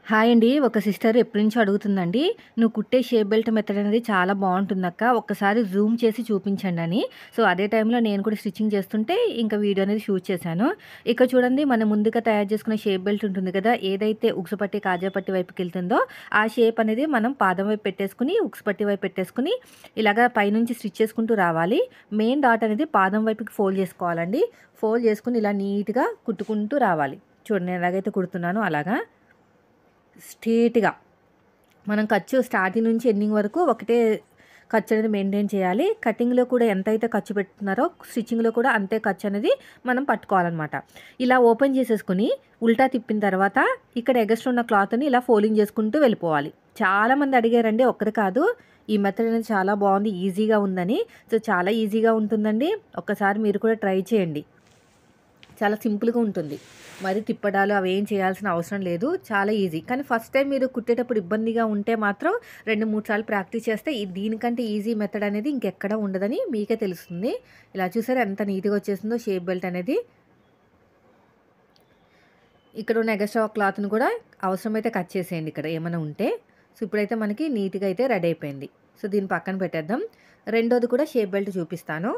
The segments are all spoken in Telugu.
హాయ్ అండి. ఒక సిస్టర్ ఎప్పటినుంచో అడుగుతుందండి. "నువ్వు కుట్టే షేప్ బెల్ట్ మెథడ్ అనేది చాలా బావుంటుందక్క. ఒక్కసారి జూమ్ చేసి చూపించండని." సో, అదే టైంలో నేను కూడా స్టిచ్చింగ్ చేస్తుంటే ఇంక వీడియో అనేది షూట్ చేశాను. ఇక్కడ చూడండి మనం ముందుగా తయారు చేసుకున్న షేప్ బెల్ట్ ఉంటుంది కదా! ఏదైతే ఉక్సు పట్టి, కాజా పట్టి వైపుకెళ్తుందో ఆ షేప్ అనేది మనం పాదం వైపు పెట్టేసుకొని, ఉక్సు పట్టి వైపు పెట్టేసుకొని ఇలాగా పైనుంచి స్టిచ్ చేసుకుంటూ రావాలి. మెయిన్ డాట్ అనేది పాదం వైపుకి ఫోల్డ్ చేసుకోవాలండి. ఫోల్డ్ చేసుకొని ఇలా నీట్‌గా కుట్టుకుంటూ రావాలి. చూడండి నేను ఎలాగైతే కుడుతున్నానో అలాగా. స్ట్రెయిట్‌గా మనం ఖర్చు స్టార్టింగ్ నుంచి ఎండింగ్ వరకు ఒకటే ఖర్చు అనేది మెయింటైన్ చేయాలి. కటింగ్‌లో కూడా ఎంతైతే ఖర్చు పెడుతున్నారో స్టిచ్చింగ్‌లో కూడా అంతే ఖర్చు అనేది మనం పట్టుకోవాలనమాట. ఇలా ఓపెన్ చేసేసుకొని ఉల్టా తిప్పిన తర్వాత ఇక్కడ ఎగస్ట్రా ఉన్న క్లాత్‌ని ఇలా ఫోల్డింగ్ చేసుకుంటూ వెళ్ళిపోవాలి. చాలామంది అడిగారండి, ఒక్కరు కాదు. ఈ మెథడ్ అనేది చాలా బాగుంది, ఈజీగా ఉందని. సో, చాలా ఈజీగా ఉంటుందండి. ఒక్కసారి మీరు కూడా ట్రై చేయండి. చాలా సింపుల్‌గా ఉంటుంది. మరి తిప్పడాలు అవేం చేయాల్సిన అవసరం లేదు. చాలా ఈజీ. కానీ ఫస్ట్ టైం మీరు కుట్టేటప్పుడు ఇబ్బందిగా ఉంటే మాత్రం 2, 3 సార్లు ప్రాక్టీస్ చేస్తే దీనికంటే ఈజీ మెథడ్ అనేది ఇంకెక్కడ ఉండదని మీకే తెలుస్తుంది. ఇలా చూసారా ఎంత నీట్‌గా వచ్చేసిందో షేప్ బెల్ట్ అనేది. ఇక్కడ ఉన్న ఎగస్ట్రా క్లాత్‌ని కూడా అవసరమైతే కట్ చేసేయండి ఇక్కడ ఏమైనా ఉంటే. సో, ఇప్పుడైతే మనకి నీట్‌గా అయితే రెడీ అయిపోయింది. సో, దీన్ని పక్కన పెట్టేద్దాం. రెండోది కూడా షేప్ బెల్ట్ చూపిస్తాను.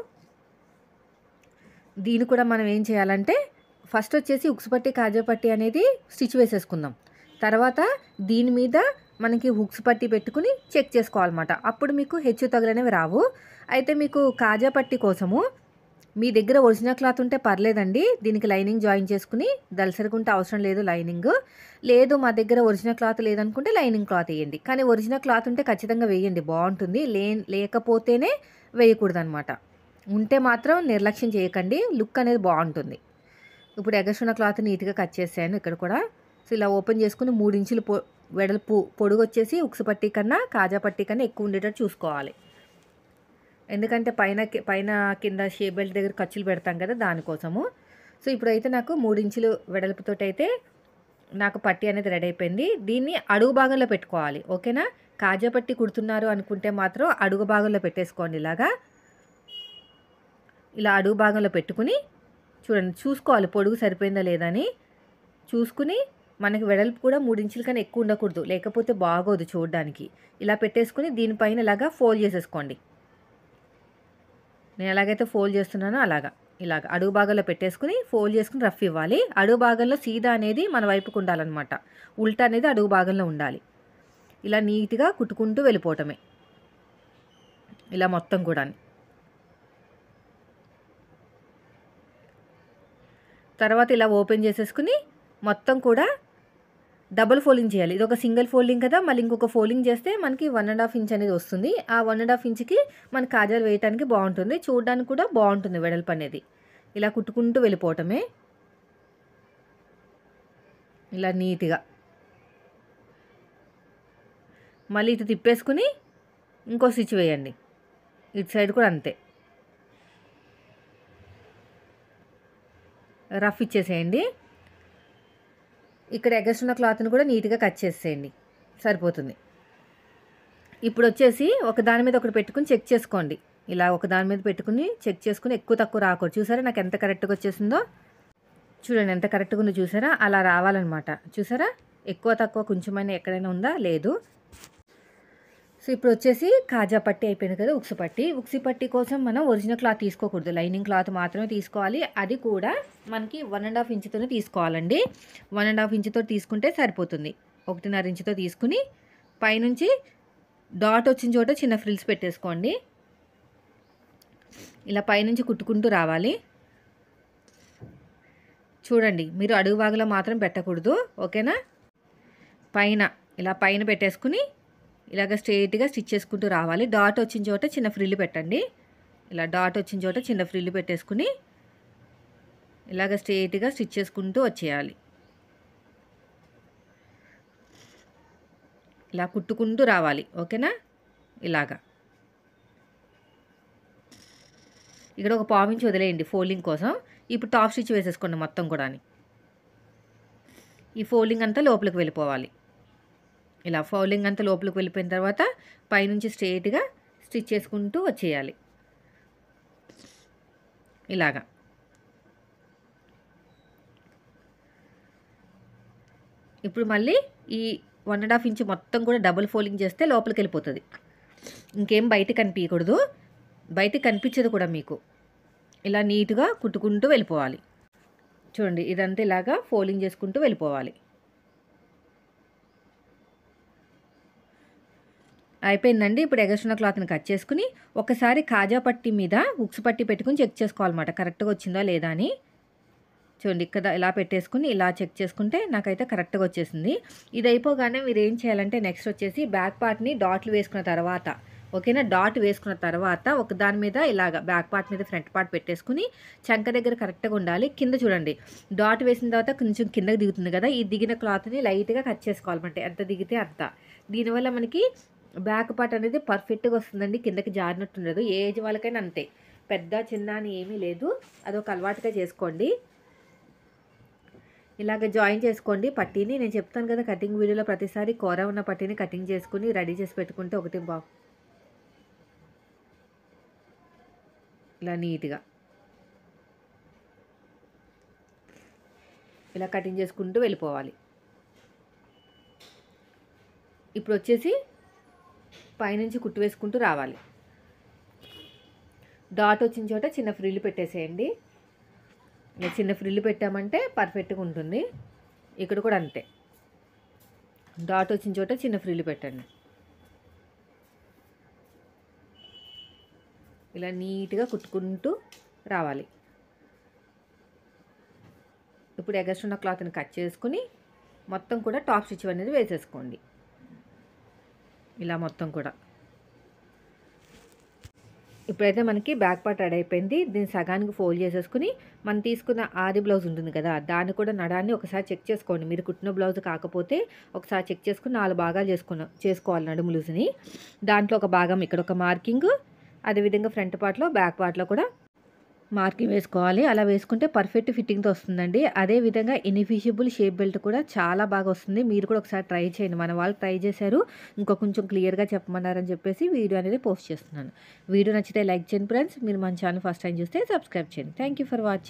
దీన్ని కూడా మనం ఏం చేయాలంటే ఫస్ట్ వచ్చేసి ఉక్సు పట్టి, కాజా పట్టి అనేది స్టిచ్ వేసేసుకుందాం. తర్వాత దీని మీద మనకి హుక్స్ పట్టి పెట్టుకుని చెక్ చేసుకోవాలన్నమాట. అప్పుడు మీకు హెచ్చు తగులనేవి రావు. అయితే మీకు కాజా పట్టి కోసము మీ దగ్గర ఒరిజినల్ క్లాత్ ఉంటే పర్లేదండి. దీనికి లైనింగ్ జాయిన్ చేసుకుని దలసరిగుంటే అవసరం లేదు లైనింగ్. లేదు మా దగ్గర ఒరిజినల్ క్లాత్ లేదనుకుంటే లైనింగ్ క్లాత్ ఎయ్యండి. కానీ ఒరిజినల్ క్లాత్ ఉంటే ఖచ్చితంగా వేయండి, బావుంటుంది. లేకపోతేనే వేయకూడదనమాట. ఉంటే మాత్రం నిర్లక్ష్యం చేయకండి. లుక్ అనేది బావుంటుంది. ఇప్పుడు ఎగస్ట్రా ఉన్న క్లాత్ నీట్‌గా కట్ చేశాను ఇక్కడ కూడా. సో, ఇలా ఓపెన్ చేసుకొని 3 ఇంచులు వెడల్పు పొడుగొచ్చేసి ఉక్సు పట్టి కన్నా, కాజా పట్టి కన్నా ఎక్కువ ఉండేటట్టు చూసుకోవాలి. ఎందుకంటే పైన కింద షేప్ బెల్ట్ దగ్గర ఖర్చులు పెడతాం కదా! దానికోసము. సో, ఇప్పుడైతే నాకు 3 ఇంచులు వెడల్పుతోటైతే నాకు పట్టీ అనేది రెడీ అయిపోయింది. దీన్ని అడుగు భాగంలో పెట్టుకోవాలి. ఓకేనా? కాజా పట్టి కుడుతున్నారు అనుకుంటే మాత్రం అడుగు భాగంలో పెట్టేసుకోండి ఇలాగా. ఇలా అడుగు భాగంలో పెట్టుకుని చూడండి, చూసుకోవాలి పొడుగు సరిపోయిందా లేదా అని. చూసుకుని మనకి వెడల్పు కూడా 3 ఇంచుల కన్నా ఎక్కువ ఉండకూడదు, లేకపోతే బాగోదు చూడడానికి. ఇలా పెట్టేసుకుని దీనిపైన ఇలాగా ఫోల్డ్ చేసేసుకోండి. నేను ఎలాగైతే ఫోల్డ్ చేస్తున్నానో అలాగా. ఇలాగ అడుగు భాగంలో పెట్టేసుకుని ఫోల్డ్ చేసుకుని రఫ్ ఇవ్వాలి. అడుగు భాగంలో సీదా అనేది మన వైపుకు ఉండాలన్నమాట. ఉల్టా అనేది అడుగు భాగంలో ఉండాలి. ఇలా నీట్‌గా కుట్టుకుంటూ వెళ్ళిపోవటమే. ఇలా మొత్తం కూడాని. తర్వాత ఇలా ఓపెన్ చేసేసుకుని మొత్తం కూడా డబుల్ ఫోల్డింగ్ చేయాలి. ఇదొక సింగిల్ ఫోల్డింగ్ కదా! మళ్ళీ ఇంకొక ఫోల్డింగ్ చేస్తే మనకి 1½ ఇంచ్ అనేది వస్తుంది. ఆ 1½ ఇంచ్‌కి మన కాజాలు వేయటానికి బావుంటుంది. చూడడానికి కూడా బావుంటుంది వెడల్పు అనేది. ఇలా కుట్టుకుంటూ వెళ్ళిపోవటమే. ఇలా నీట్‌గా. మళ్ళీ ఇటు తిప్పేసుకుని ఇంకో స్టిచ్ వేయండి. ఇటు సైడ్ కూడా అంతే. రఫ్ ఇచ్చేసేయండి. ఇక్కడ ఎగస్ట్రా ఉన్న క్లాత్‌ని కూడా నీట్‌గా కట్ చేసేయండి. సరిపోతుంది. ఇప్పుడొచ్చేసి ఒకదాని మీద ఒకటి పెట్టుకొని చెక్ చేసుకోండి. ఇలా ఒకదాని మీద పెట్టుకుని చెక్ చేసుకుని ఎక్కువ తక్కువ రాకూడదు. చూసారా నాకు ఎంత కరెక్ట్‌గా వచ్చేసిందో? చూడండి ఎంత కరెక్ట్‌గా ఉందో చూసారా? అలా రావాలన్నమాట. చూసారా? ఎక్కువ తక్కువ కొంచెమైనా ఎక్కడైనా ఉందా? లేదు. సో, ఇప్పుడొచ్చేసి కాజా పట్టీ అయిపోయింది కదా! ఉక్సు పట్టి. ఉక్సు పట్టి కోసం మనం ఒరిజినల్ క్లాత్ తీసుకోకూడదు. లైనింగ్ క్లాత్ మాత్రమే తీసుకోవాలి. అది కూడా మనకి 1½ ఇంచుతోనే తీసుకోవాలండి. 1½ ఇంచుతో తీసుకుంటే సరిపోతుంది. 1½ ఇంచుతో తీసుకుని పైనుంచి డాట్ వచ్చిన చోట చిన్న ఫ్రిల్స్ పెట్టేసుకోండి. ఇలా పైనుంచి కుట్టుకుంటూ రావాలి. చూడండి, మీరు అడుగు భాగంలో మాత్రం పెట్టకూడదు. ఓకేనా? ఇలా పైన పెట్టేసుకుని ఇలాగ స్ట్రెయిట్‌గా స్టిచ్ చేసుకుంటూ రావాలి. డాట్ వచ్చిన చోట చిన్న ఫ్రిల్ పెట్టండి. ఇలా డాట్ వచ్చిన చోట చిన్న ఫ్రిల్ పెట్టేసుకుని ఇలాగ స్ట్రెయిట్‌గా స్టిచ్ చేసుకుంటూ వచ్చేయాలి. ఇలా కుట్టుకుంటూ రావాలి. ఓకేనా? ఇలాగా. ఇక్కడ ఒక పావించి వదిలేయండి ఫోల్డింగ్ కోసం. ఇప్పుడు టాప్ స్టిచ్ వేసేసుకోండి మొత్తం కూడాని. ఈ ఫోల్డింగ్ అంతా లోపలికి వెళ్ళిపోవాలి. ఇలా ఫోల్డింగ్ అంతా లోపలికి వెళ్ళిపోయిన తర్వాత పైనుంచి స్ట్రెయిట్‌గా స్టిచ్ చేసుకుంటూ వచ్చేయాలి. ఇలాగా. ఇప్పుడు మళ్ళీ ఈ 1.5 ఇంచ్ మొత్తం కూడా డబుల్ ఫోల్డింగ్ చేస్తే లోపలికి వెళ్ళిపోతుంది. ఇంకేం బయట కనిపించకూడదు, బయట కనిపించదు కూడా మీకు. ఇలా నీట్గా కుట్టుకుంటూ వెళ్ళిపోవాలి. చూడండి ఇదంతా ఇలాగా ఫోల్డింగ్ చేసుకుంటూ వెళ్ళిపోవాలి. అయిపోయిందండి. ఇప్పుడు ఎగస్ట్రా క్లాత్ని కట్ చేసుకుని ఒకసారి కాజా పట్టి మీద ఉక్స్ పట్టి పెట్టుకుని చెక్ చేసుకోవాలన్నమాట, కరెక్ట్గా వచ్చిందా లేదా అని. చూడండి ఇక్కడ ఇలా పెట్టేసుకుని ఇలా చెక్ చేసుకుంటే నాకైతే కరెక్ట్గా వచ్చేసింది. ఇది అయిపోగానే మీరు ఏం చేయాలంటే నెక్స్ట్ వచ్చేసి బ్యాక్ పార్ట్ని డాట్లు వేసుకున్న తర్వాత, ఓకేనా, డాట్ వేసుకున్న తర్వాత ఒక దాని మీద ఇలాగ బ్యాక్ పార్ట్ మీద ఫ్రంట్ పార్ట్ పెట్టేసుకుని చంక దగ్గర కరెక్ట్గా ఉండాలి. కింద చూడండి డాట్ వేసిన తర్వాత కొంచెం కిందకి దిగుతుంది కదా, ఈ దిగిన క్లాత్ని లైట్గా కట్ చేసుకోవాలన్నమాట, ఎంత దిగితే అంత. దీనివల్ల మనకి బ్యాక్ పార్ట్ అనేది పర్ఫెక్ట్గా వస్తుందండి, కిందకి జారినట్టు ఉండదు. ఏ ఏజ్ వాళ్ళకైనా అంతే, పెద్ద చిన్న అని ఏమీ లేదు, అదొక అలవాటుగా చేసుకోండి. ఇలాగ జాయిన్ చేసుకోండి పట్టీని. నేను చెప్తాను కదా కటింగ్ వీడియోలో ప్రతిసారి కూర ఉన్న పట్టీని కటింగ్ చేసుకుని రెడీ చేసి పెట్టుకుంటే ఒకటి ఇలా నీట్గా ఇలా కటింగ్ చేసుకుంటూ వెళ్ళిపోవాలి. ఇప్పుడు వచ్చేసి పైనుంచి కుట్టు వేసుకుంటూ రావాలి. డాట్ వచ్చిన చోట చిన్న ఫ్రిల్ పెట్టేసేయండి. ఇలా చిన్న ఫ్రిల్ పెట్టామంటే పర్ఫెక్ట్గా ఉంటుంది. ఇక్కడ కూడా అంతే, డాట్ వచ్చిన చోట చిన్న ఫ్రిల్ పెట్టండి. ఇలా నీట్గా కుట్టుకుంటూ రావాలి. ఇప్పుడు ఎగస్ట్రా క్లాత్ని కట్ చేసుకుని మొత్తం కూడా టాప్ స్టిచ్ అనేది వేసేసుకోండి. ఇలా మొత్తం కూడా ఇప్పుడైతే మనకి బ్యాక్ పార్ట్ రెడీ అయిపోయింది. దీన్ని సగానికి ఫోల్డ్ చేసేసుకుని మనం తీసుకున్న ఆది బ్లౌజ్ ఉంటుంది కదా, దాన్ని కూడా నడాన్ని ఒకసారి చెక్ చేసుకోండి. మీరు కుట్టిన బ్లౌజ్ కాకపోతే ఒకసారి చెక్ చేసుకుని 4 భాగాలు చేసుకోవాలి నడుము లూజ్ని. దాంట్లో ఒక భాగం ఇక్కడ ఒక మార్కింగ్, అదేవిధంగా ఫ్రంట్ పార్ట్లో బ్యాక్ పార్ట్లో కూడా మార్కింగ్ వేసుకోవాలి. అలా వేసుకుంటే పర్ఫెక్ట్ ఫిట్టింగ్తో వస్తుందండి. అదేవిధంగా ఇన్విజిబుల్ షేప్ బెల్ట్ కూడా చాలా బాగా వస్తుంది. మీరు కూడా ఒకసారి ట్రై చేయండి. మన వాళ్ళు ట్రై చేశారు, ఇంకా కొంచెం క్లియర్గా చెప్పమన్నారని చెప్పేసి వీడియో అనేది పోస్ట్ చేస్తున్నాను. వీడియో నచ్చితే లైక్ చేయండి ఫ్రెండ్స్. మీరు మన ఛానల్ ఫస్ట్ టైం చూస్తే సబ్స్క్రైబ్ చేయండి. Thank you for watching.